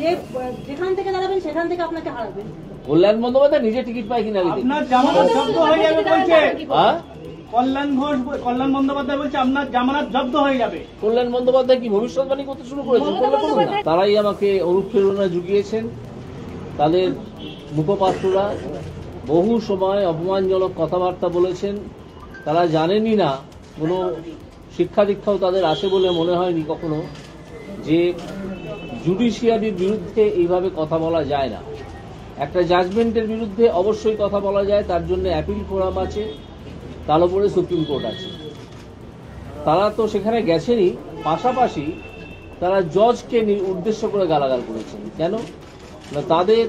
যে যেখান থেকে দাঁড়াবেন সেখান থেকে আপনাকে হারাবেন। কল্যাণ বন্দ্যোপাধ্যায় নিজে টিকিট পায় কিনা আপনার জামানত জব্দ হয়ে যাবে বলছে। কল্যাণ বন্দ্যোপাধ্যায় বলছে আপনার জামানত জব্দ হয়ে যাবে। কল্যাণ বন্দ্যোপাধ্যায় কি ভবিষ্যৎবাণী করতে শুরু করেছেন? তারাই আমাকে অনুপ্রেরণা জুগিয়েছেন। তাদের মুখপাত্ররা বহু সময় অপমানজনক কথাবার্তা বলেছেন। তারা জানেনই না, কোনো শিক্ষা দীক্ষাও তাদের আসে বলে মনে হয়নি কখনো, যে জুডিশিয়ারির বিরুদ্ধে এইভাবে কথা বলা যায় না। একটা জাজমেন্টের বিরুদ্ধে অবশ্যই কথা বলা যায়, তার জন্য অ্যাপিল ফোরাম আছে, তার উপরে সুপ্রিম কোর্ট আছে। তারা তো সেখানে গেছেনই, পাশাপাশি তারা জজকে উদ্দেশ্য করে গালাগাল করেছেন। কেন না, তাদের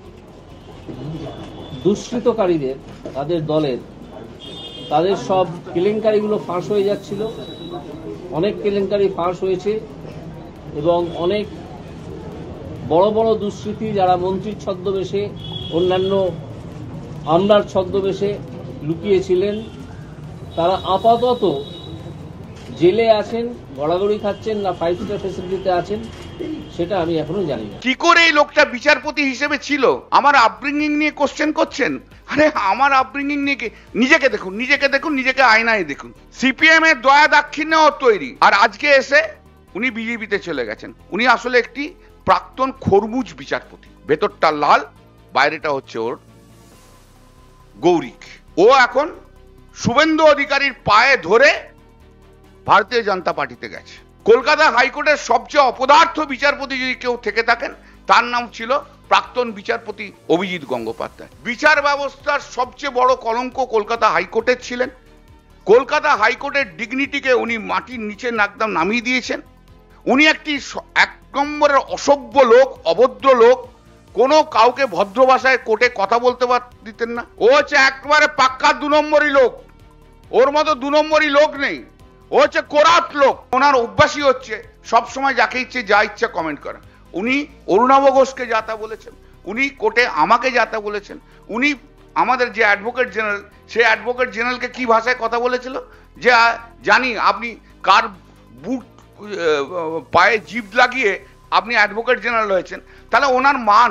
দুষ্কৃতকারীদের, তাদের দলের, তাদের সব কেলেঙ্কারিগুলো ফাঁস হয়ে যাচ্ছিল। অনেক কেলেঙ্কারি ফাঁস হয়েছে এবং অনেক বড় বড় দুষ্কৃতী যারা মন্ত্রীর ছদ্মবেশে, অন্যান্য আমলার ছদ্মবেশে লুকিয়েছিলেন, তারা আপাতত জেলে আছেন, গড়াগড়ি খাচ্ছেন না 5 স্টার ফ্যাসিলিটিতে আছেন, সেটা আমি এখনো জানি না। কি করে এই লোকটা বিচারপতি হিসেবে ছিল? আমার আপব্রিঙ্গিং নিয়ে কোশ্চেন করছেন? আরে আমার আপব্রিঙ্গিং নিয়ে নিজেকে দেখুন, নিজেকে আয়নায় দেখুন। সিপিএম এর দয়া দাক্ষিণ্য ওর তৈরি, আর আজকে এসে উনি বিজেপিতে চলে গেছেন। উনি আসলে একটি প্রাক্তন খরমুজ বিচারপতি, ভেতরটা লাল, বাইরেটা হচ্ছে ওর গৌরিক। ও এখন শুভেন্দু অধিকারীর পায়ে ধরে ভারতীয় জনতা পার্টিতে গেছে। কলকাতা হাইকোর্টের সবচেয়ে অপদার্থ বিচারপতি যদি কেউ থেকে থাকেন, তার নাম ছিল প্রাক্তন বিচারপতি অভিজিৎ গঙ্গোপাধ্যায়। বিচার ব্যবস্থার সবচেয়ে বড় কলঙ্ক কলকাতা হাইকোর্টের ছিলেন। কলকাতা হাইকোর্টের ডিগনিটিকে উনি মাটির নিচে একদম নামিয়ে দিয়েছেন। উনি একটি এক নম্বরের অসভ্য লোক, অভদ্র লোক, কোনো কাউকে ভদ্র ভাষায় কোর্টে কথা বলতে দিতেন না। ও হচ্ছে একবারে পাক্কা 2 নম্বরই লোক, ওর মতো 2 নম্বরই লোক নেই। ও হচ্ছে করাপ্ট লোক। ওনার অভ্যাসই হচ্ছে সবসময় যাকে ইচ্ছে যা ইচ্ছা কমেন্ট করা। উনি অরুণাভ ঘোষকে যা তা বলেছেন, উনি কোর্টে আমাকে যা তা বলেছেন, উনি আমাদের যে অ্যাডভোকেট জেনারেল, সেই অ্যাডভোকেট জেনারেলকে কি ভাষায় কথা বলেছিল, যে জানি আপনি কার বুট পায়ে জিভ লাগিয়ে আপনি অ্যাডভোকেট জেনারেল হয়েছেন। তাহলে ওনার মান,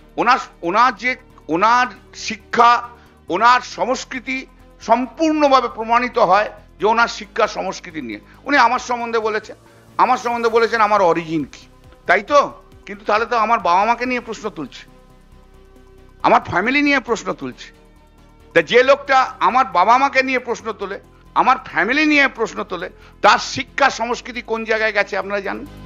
ওনার শিক্ষা, ওনার সংস্কৃতি সম্পূর্ণভাবে প্রমাণিত হয় যে ওনার শিক্ষা সংস্কৃতি নিয়ে। উনি আমার সম্বন্ধে বলেছেন আমার অরিজিন কি, তাই তো? কিন্তু তাহলে তো আমার বাবা মাকে নিয়ে প্রশ্ন তুলছে, আমার ফ্যামিলি নিয়ে প্রশ্ন তুলছে। তা যে লোকটা আমার বাবা মাকে নিয়ে প্রশ্ন তোলে, আমার ফ্যামিলি নিয়ে প্রশ্ন তোলে, তার শিক্ষা সংস্কৃতি কোন জায়গায় গেছে আপনারা জানেন?